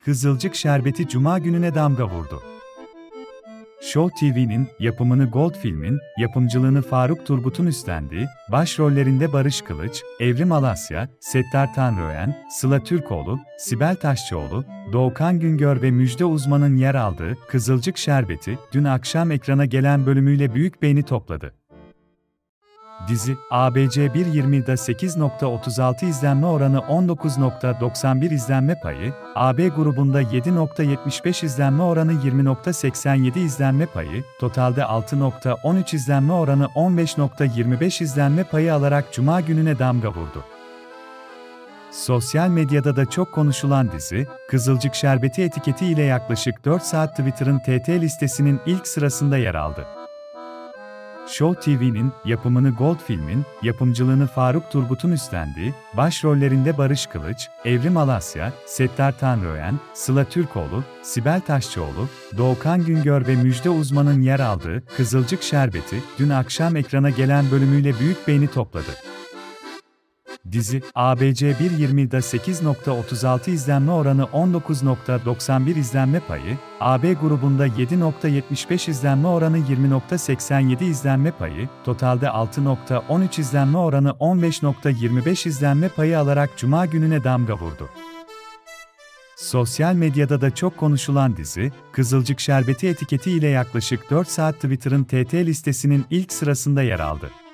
Kızılcık Şerbeti Cuma gününe damga vurdu. Show TV'nin yapımını Goldfilm'in, yapımcılığını Faruk Turgut'un üstlendiği, başrollerinde Barış Kılıç, Evrim Alasya, Settar Tanrıören, Sıla Türkoğlu, Sibel Taşçıoğlu, Doğukan Güngör ve Müjde Uzman'ın yer aldığı Kızılcık Şerbeti, dün akşam ekrana gelen bölümüyle büyük beğeni topladı. Dizi, ABC 1.20'da 8.36 izlenme oranı 19.91 izlenme payı, AB grubunda 7.75 izlenme oranı 20.87 izlenme payı, totalde 6.13 izlenme oranı 15.25 izlenme payı alarak Cuma gününe damga vurdu. Sosyal medyada da çok konuşulan dizi, Kızılcık Şerbeti etiketi ile yaklaşık 4 saat Twitter'ın TT listesinin ilk sırasında yer aldı. Show TV'nin yapımını Goldfilm'in, yapımcılığını Faruk Turgut'un üstlendiği, başrollerinde Barış Kılıç, Evrim Alasya, Settar Tanrıören, Sıla Türkoğlu, Sibel Taşçıoğlu, Doğukan Güngör ve Müjde Uzman'ın yer aldığı Kızılcık Şerbeti, dün akşam ekrana gelen bölümüyle büyük beğeni topladı. Dizi, ABC 1.20'da 8.36 izlenme oranı 19.91 izlenme payı, AB grubunda 7.75 izlenme oranı 20.87 izlenme payı, totalde 6.13 izlenme oranı 15.25 izlenme payı alarak Cuma gününe damga vurdu. Sosyal medyada da çok konuşulan dizi, Kızılcık Şerbeti etiketi ile yaklaşık 4 saat Twitter'ın TT listesinin ilk sırasında yer aldı.